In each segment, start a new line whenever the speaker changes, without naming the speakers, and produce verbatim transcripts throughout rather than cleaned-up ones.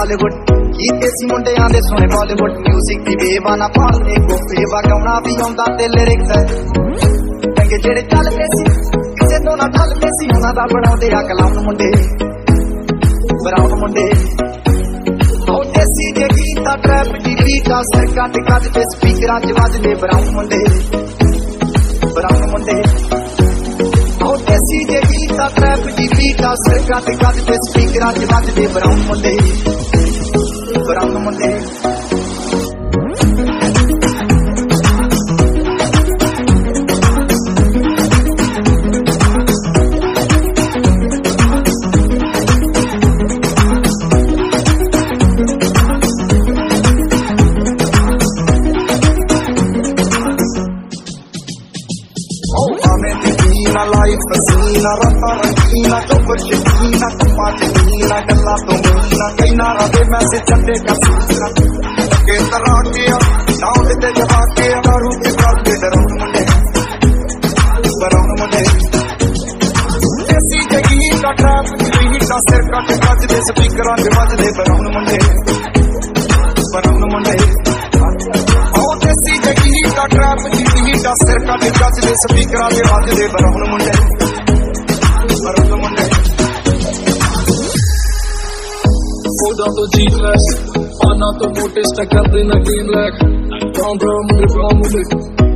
Hollywood कीते सी मुंडियां दे सोने Bollywood music दी बेवाना पालने गोफे वगाउणा भी आउंदा ते लिरिक्स टंगे जेड़े चलदे सी किसे तो ना ढलदे सी उन्हां दा बनाउंदे आ कलाम मुंडे ब्राउन मुंडे ओ देसी दे गीता ट्रैप दी बीटा सिर कट कट ते स्पीकरां च वजदे ब्राउन मुंडे ब्राउन मुंडे ओ देसी दे गीता ट्रैप दी बीटा सिर कट कट ते स्पीकरां च वजदे ब्राउन मुंडे ब्राउन मुंडे लाइफ पसीना रातां रंगीना चौपर शकीना कम्मा जमीना गल्लां तो मीना कई नारा दे मैसेज चंडे कसीना के तरह के नाउ दे जवा के दारू के साथ दे डराउन मुंडे डराउन मुंडे देसी जगी का ट्रैप दी का सिर कट कट दे स्पीकरां दे वजदे डराउन मुंडे डराउन मुंडे ओ देसी जगी का ट्रैप दी का सिर कट कट दे स्पीकरां दे वजदे डराउन मुंडे डराउन मुंडे
Hold on to G-Class Ana to mote stuck up in a game like Brown brown mule brown mule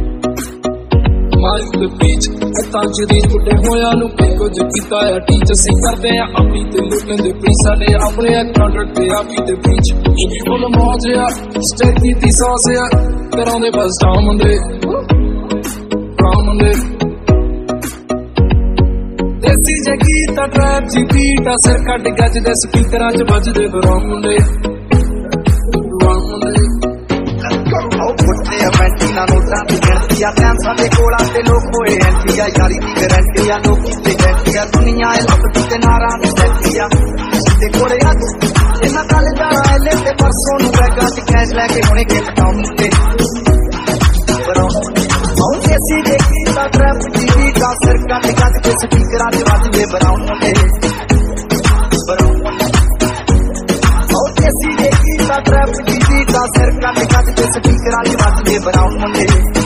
Mike the beach Atan jadeen kutte hoya nu kai kuch kita ya teach ਅਸੀਂ ਕਰਦੇ ਆ ਆਪੀ ਤੇ ਲੁੱਟਣ ਦੇ pre ਸਾਡੇ ਆਪਣੇ contract ਤੇ ਆਪੀ ਤੇ ਬ੍ਰੀਚ ਇਹ ਵੀ ਫੁੱਲ ਮੌਜ ਆ ਸਟੇਟ ਕੀਤੀ ਸੌਸ ਆ ਕਰਾਉਂਦੇ ਬਸ ਡਾਊਨ ਮੁੰਡੇ ਬਰਾਊਨ ਮੁੰਡੇ देसी जगी ता ट्रैप जी बीट आ सिर कट गज दे स्पीकरां च वजदे ब्राउन मुंडे ब्राउन मुंडे
ओ फुटदे आ मैंटी ना नोटां दी गिणती आ टैम साडे कोल आ ते लोक होए एंटी आ यारी दी गारंटी आ लोकी ते गैंटी आ दुनिया ए लप ते नारा दी सैटी आ ते कोले आ इन्हां कल जाना ए ले ते परसों नूं बैगा च कैश लैके हुणे के पटाउन मुंडे ब्राउन मुंडे ओ देसी जगी ता ट्रैप जी बीट आ सिर कट गज दे स्पीकरां च वजदे ब्राउन मुंडे ब्राउन मुंडे ओ देसी जगी ता ट्रैप जी बीट आ सिर कट कट ते स्पीकरां च वजदे ब्राउन मुंडे